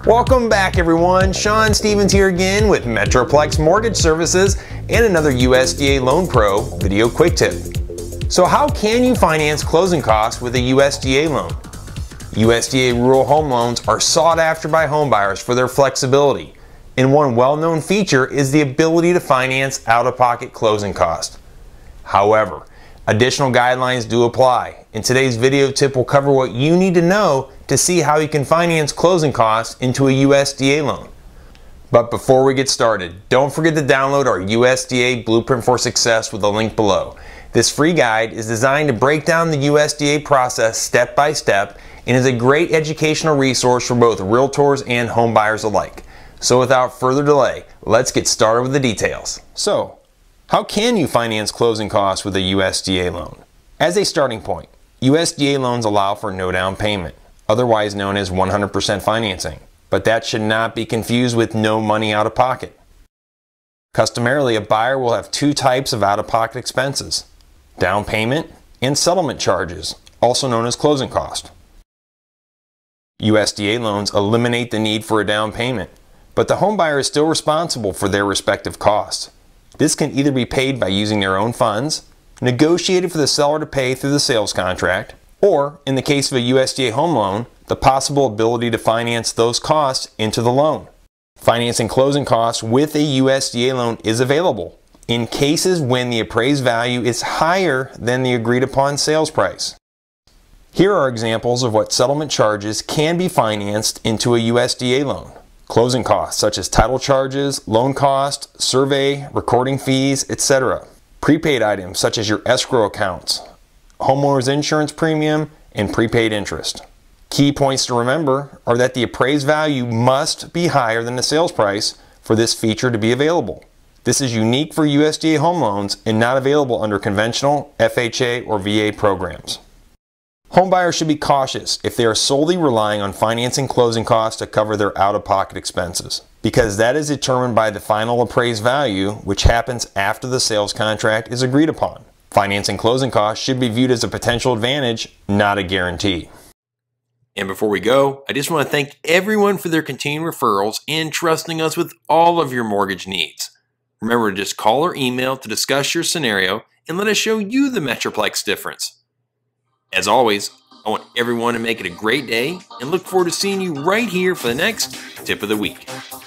Welcome back everyone, Sean Stevens here again with Metroplex Mortgage Services and another USDA Loan Pro video quick tip. So how can you finance closing costs with a USDA loan? USDA Rural Home loans are sought after by homebuyers for their flexibility, and one well-known feature is the ability to finance out-of-pocket closing costs. However, additional guidelines do apply, and today's video tip will cover what you need to know to see how you can finance closing costs into a USDA loan. But before we get started, don't forget to download our USDA Blueprint for Success with the link below. This free guide is designed to break down the USDA process step by step and is a great educational resource for both realtors and home buyers alike. So without further delay, let's get started with the details. So, how can you finance closing costs with a USDA loan? As a starting point, USDA loans allow for no down payment, otherwise known as 100% financing, but that should not be confused with no money out of pocket. Customarily, a buyer will have two types of out-of-pocket expenses: down payment and settlement charges, also known as closing cost. USDA loans eliminate the need for a down payment, but the home buyer is still responsible for their respective costs. This can either be paid by using their own funds, negotiated for the seller to pay through the sales contract, or, in the case of a USDA home loan, the possible ability to finance those costs into the loan. Financing closing costs with a USDA loan is available in cases when the appraised value is higher than the agreed upon sales price. Here are examples of what settlement charges can be financed into a USDA loan. Closing costs such as title charges, loan cost, survey, recording fees, etc. Prepaid items such as your escrow accounts, homeowner's insurance premium, and prepaid interest. Key points to remember are that the appraised value must be higher than the sales price for this feature to be available. This is unique for USDA home loans and not available under conventional FHA or VA programs. Homebuyers should be cautious if they are solely relying on financing closing costs to cover their out-of-pocket expenses, because that is determined by the final appraised value, which happens after the sales contract is agreed upon. Financing closing costs should be viewed as a potential advantage, not a guarantee. And before we go, I just want to thank everyone for their continued referrals and trusting us with all of your mortgage needs. Remember to just call or email to discuss your scenario and let us show you the Metroplex difference. As always, I want everyone to make it a great day and look forward to seeing you right here for the next tip of the week.